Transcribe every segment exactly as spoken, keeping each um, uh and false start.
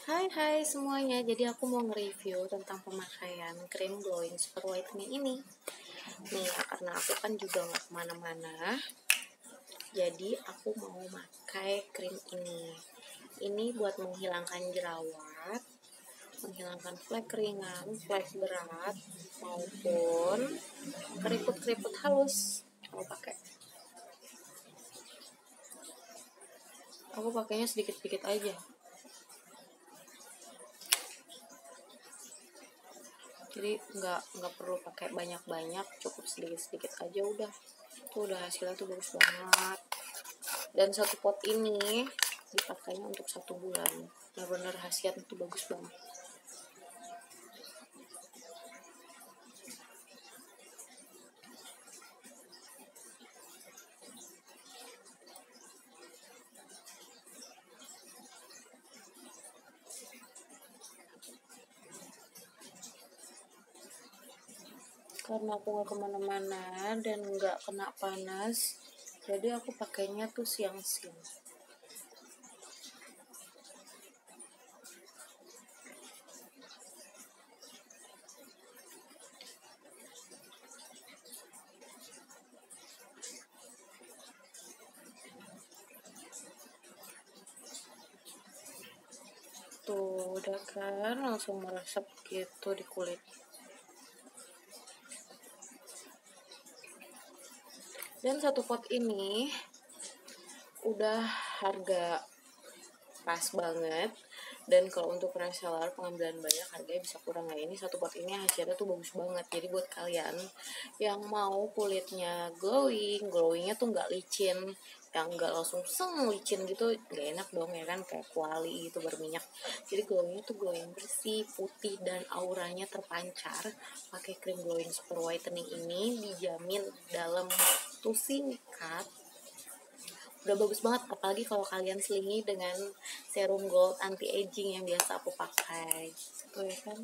Hai hai semuanya, jadi aku mau nge-review tentang pemakaian krim glowing super whitening ini. Nih, karena aku kan juga nggak kemana-mana, jadi aku mau pakai krim ini. Ini buat menghilangkan jerawat, menghilangkan flek ringan, flek berat, maupun keriput-keriput halus. Aku pakai. Aku pakainya sedikit-sedikit aja. Jadi nggak nggak perlu pakai banyak-banyak, cukup sedikit-sedikit aja udah. Tuh udah hasilnya tuh bagus banget. Dan satu pot ini dipakainya untuk satu bulan. Benar-benar hasilnya tuh bagus banget. Karena aku nggak kemana-mana dan nggak kena panas, jadi aku pakainya tuh siang-siang. Tuh udah kan langsung meresap gitu di kulit. Dan satu pot ini udah harga pas banget. Dan kalau untuk reseller pengambilan banyak harganya bisa kurang. Nah ini satu pot ini hasilnya tuh bagus banget. Jadi buat kalian yang mau kulitnya glowing, glowingnya tuh nggak licin, yang nggak langsung seng licin gitu, nggak enak dong ya kan, kayak kuali gitu berminyak. Jadi glowingnya tuh glowing bersih, putih, dan auranya terpancar. Pakai krim glowing super whitening ini dijamin dalam waktu singkat udah bagus banget, apalagi kalau kalian selingi dengan serum gold anti aging yang biasa aku pakai tuh ya kan.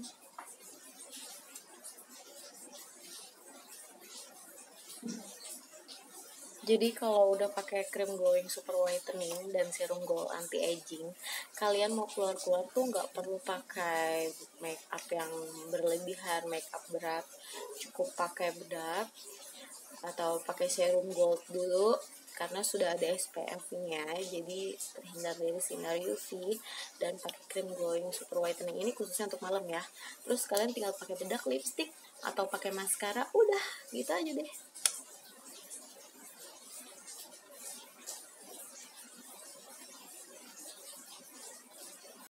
Jadi kalau udah pakai krim glowing super whitening dan serum gold anti aging, kalian mau keluar-keluar tuh nggak perlu pakai make up yang berlebihan, make up berat, cukup pakai bedak atau pakai serum gold dulu karena sudah ada S P F-nya, jadi terhindar dari sinar U V. Dan pakai krim glowing super whitening ini khususnya untuk malam ya. Terus kalian tinggal pakai bedak, lipstick, atau pakai maskara, udah gitu aja deh.